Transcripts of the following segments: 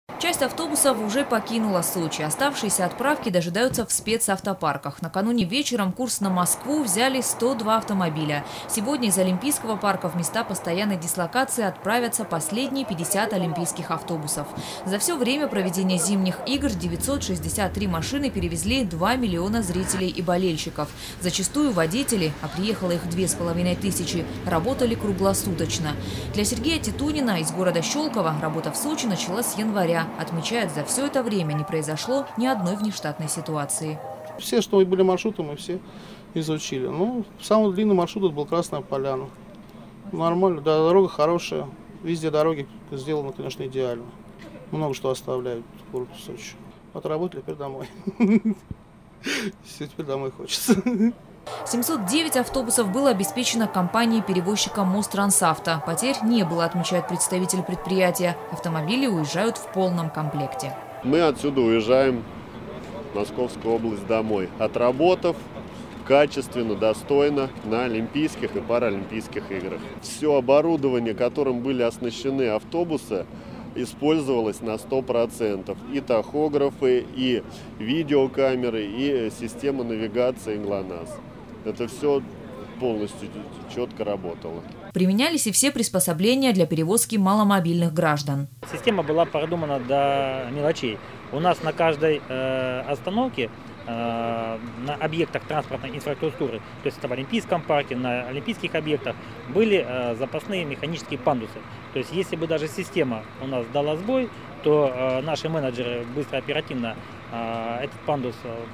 Часть автобусов уже покинула Сочи. Оставшиеся отправки дожидаются в спецавтопарках. Накануне вечером курс на Москву взяли 102 автомобиля. Сегодня из Олимпийского парка в места постоянной дислокации отправятся последние 50 олимпийских автобусов. За все время проведения зимних игр 963 машины перевезли 2 миллиона зрителей и болельщиков. Зачастую водители, а приехало их 2500, работали круглосуточно. Для Сергея Титунина из города Щелково работа в Сочи началась с января. Отмечает, за все это время не произошло ни одной внештатной ситуации. Все, что были маршруты, мы все изучили. Ну, самый длинный маршрут это был Красная Поляна. Нормально, да, дорога хорошая. Везде дороги сделаны, конечно, идеально. Много что оставляют город Сочи. Отработали, теперь домой. Все, теперь домой хочется. 709 автобусов было обеспечено компанией-перевозчиком Мострансавто. Потерь не было, отмечает представитель предприятия. Автомобили уезжают в полном комплекте. Мы отсюда уезжаем в Московскую область домой, отработав качественно, достойно на Олимпийских и Паралимпийских играх. Все оборудование, которым были оснащены автобусы, использовалось на 100%. И тахографы, и видеокамеры, и система навигации ГЛОНАСС. Это все полностью четко работало. Применялись и все приспособления для перевозки маломобильных граждан. Система была продумана до мелочей. У нас на каждой остановке, на объектах транспортной инфраструктуры, то есть это в Олимпийском парке, на олимпийских объектах, были запасные механические пандусы. То есть если бы даже система у нас дала сбой, то наши менеджеры быстро, оперативно этот пандус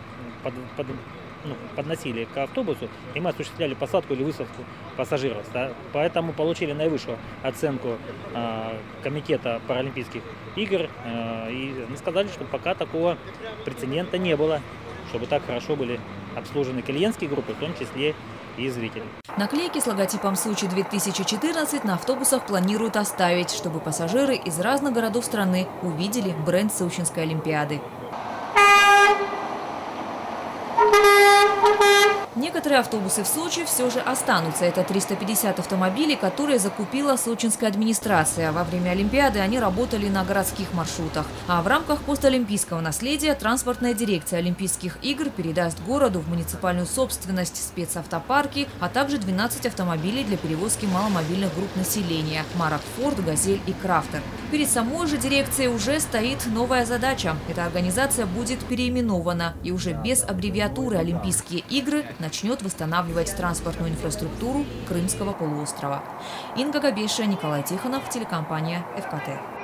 подносили к автобусу, и мы осуществляли посадку или высадку пассажиров. Да? Поэтому получили наивысшую оценку комитета Паралимпийских игр, и мы сказали, что пока такого прецедента не было, чтобы так хорошо были обслужены клиентские группы, в том числе и зрители. Наклейки с логотипом Сочи-2014 на автобусах планируют оставить, чтобы пассажиры из разных городов страны увидели бренд Сочинской Олимпиады. Некоторые автобусы в Сочи все же останутся. Это 350 автомобилей, которые закупила сочинская администрация. Во время Олимпиады они работали на городских маршрутах. А в рамках постолимпийского наследия транспортная дирекция Олимпийских игр передаст городу в муниципальную собственность спецавтопарки, а также 12 автомобилей для перевозки маломобильных групп населения – марок «Форд», «Газель» и «Крафтер». Перед самой же дирекцией уже стоит новая задача. Эта организация будет переименована и уже без аббревиатуры «Олимпийские игры» начнет восстанавливать транспортную инфраструктуру Крымского полуострова. Инга Габеша, Николай Тихонов, телекомпания ФКТ.